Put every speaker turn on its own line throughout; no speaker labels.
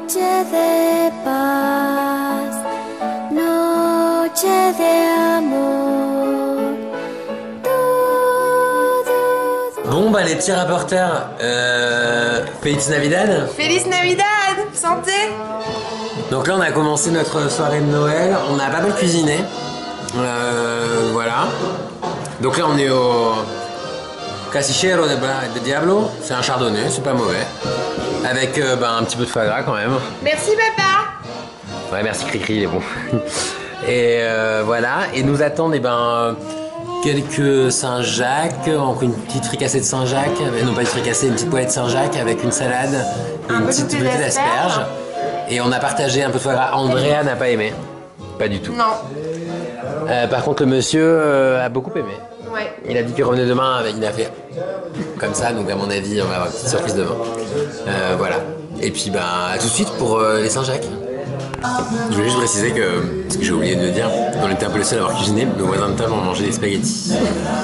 Noche de paz, noche de amor.
Bon bah les petits rapporteurs, Feliz Navidad.
Feliz Navidad, santé.
Donc là on a commencé notre soirée de Noël, on a pas mal cuisiné, voilà. Donc là on est au Casillero de Diablo, c'est un chardonnay, c'est pas mauvais. Avec un petit peu de foie gras quand même.
Merci papa.
Ouais merci Cricri, il est bon. Et voilà, et nous attendent quelques Saint-Jacques, encore une petite fricassée de Saint-Jacques, non pas une fricassée, une petite poêlée de Saint-Jacques avec une salade et une petite bouteille d'asperges. Et on a partagé un peu de foie gras. Andrea n'a pas aimé, pas du tout.
Non.
Par contre le monsieur a beaucoup aimé.
Ouais.
Il a dit qu'il revenait demain, il a fait comme ça, donc à mon avis on va avoir une petite surprise demain. Voilà. Et puis à tout de suite pour les Saint-Jacques. Je voulais juste préciser que, ce que j'ai oublié de le dire, on était un peu les seuls à avoir cuisiné, nos voisins de table ont mangé des spaghettis.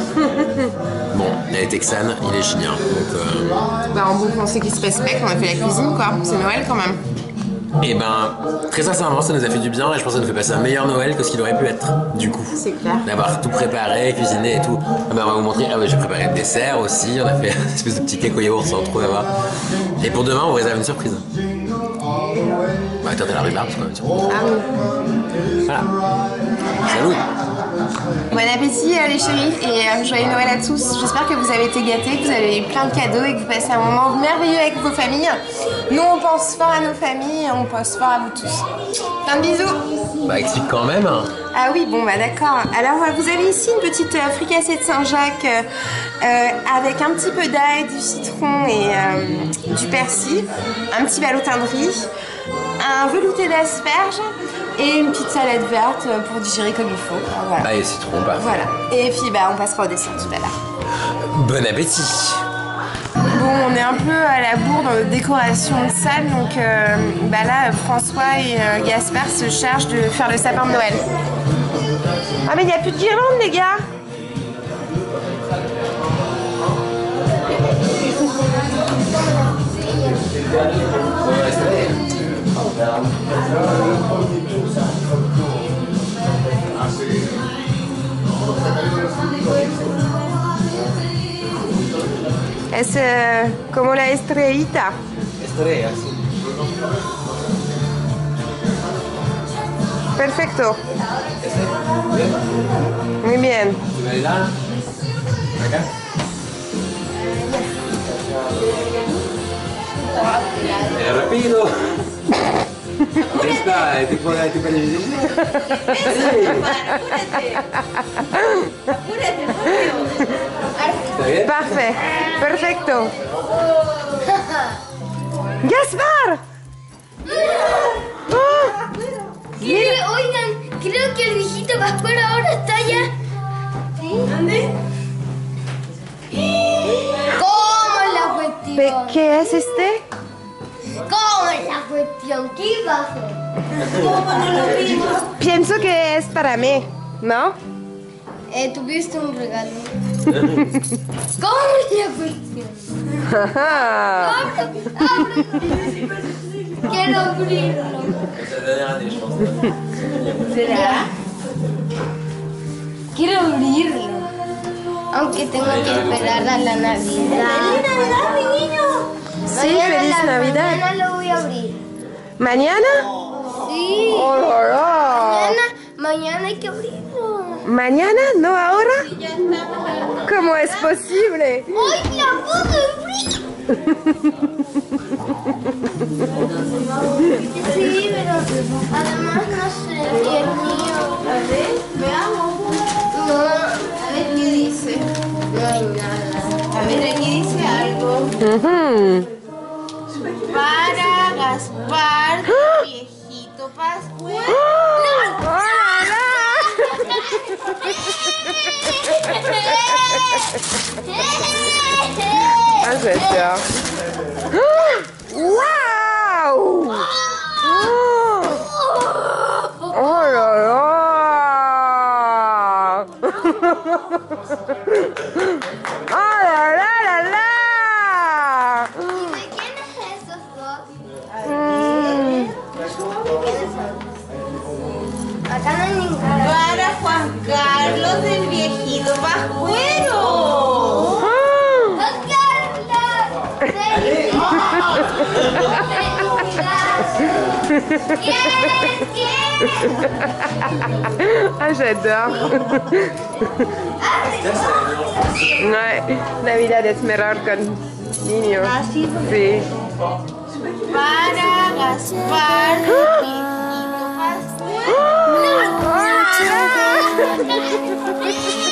Bon, elle est texane, il est chilien, donc...
En bon français qui se respecte, on a fait la cuisine quoi, c'est Noël quand même.
Et très sincèrement, ça nous a fait du bien et je pense que ça nous fait passer un meilleur Noël que ce qu'il aurait pu être, du coup.
C'est clair.
D'avoir tout préparé, cuisiné et tout. On va vous montrer, j'ai préparé le dessert aussi, on a fait une espèce de petit cake au yaourt sans trop là-bas. Et pour demain, on vous réserve une surprise. Attends, t'as la rhubarbe, quand même.
Ah oui.
Voilà. Salut.
Bon appétit les chéris et joyeux Noël à tous. J'espère que vous avez été gâtés, que vous avez eu plein de cadeaux et que vous passez un moment merveilleux avec vos familles. Nous on pense fort à nos familles et on pense fort à vous tous. Plein de bisous.
Explique quand même.
Ah oui, d'accord. Alors vous avez ici une petite fricassée de Saint-Jacques avec un petit peu d'ail, du citron et du persil, un petit ballotin de riz, un velouté d'asperges et une petite salade verte pour digérer comme il faut. Voilà.
Et citron, parfait.
Voilà. Et puis on passera au dessert tout à l'heure.
Bon appétit.
Bon, on est un peu à la bourre dans notre décoration de salle, donc là, François et Gaspard se chargent de faire le sapin de Noël. Ah mais il n'y a plus de guirlande les gars. Es como la estrellita.
Estrella, sí.
Perfecto. Muy bien.
Acá. Rápido. Esta es tipo de televisión.
Apúrate,
¿Está bien?
Parfait. Perfecto. Gaspar.
Oigan, creo que el viejito Gaspar ahora está allá. ¿Dónde? ¿Cómo es la cuestión?
¿Qué es este?
¿Cómo es la cuestión? ¿Qué pasó? ¿Cómo no lo vimos?
Pienso que es para mí, ¿no?
Tuviste un regalo. ¿Cómo es la cuestión? Quiero abrirlo. ¿Será? Quiero abrirlo. Aunque tengo que esperar a la Navidad. ¡Feliz Navidad, mi niño!
Sí, feliz Navidad.
Mañana lo voy a abrir.
¿Mañana?
Sí.
Oh,
Mañana hay que abrirlo.
¿Mañana? ¿No ahora? ¿Cómo es posible?
¡Ay, la puedo abrir! Sí, pero además no sé. Y el mío. A ver, veamos. No, a ver qué dice. No hay nada. A ver, aquí dice algo. Para Gaspar, viejito Pascual. ¡No!
Aspetta. Wow! Oh là là! Oh là là là là!
¿Y de quién es esos dos? Acá no hay ningún.
Para Juan Carlos el viejito pascuero.
¡Juan Carlos!
Ah, j'adore. Ouais, Navidad es mejor con niños.
Así.
Sí.
Para Gaspar el viejito pascuero.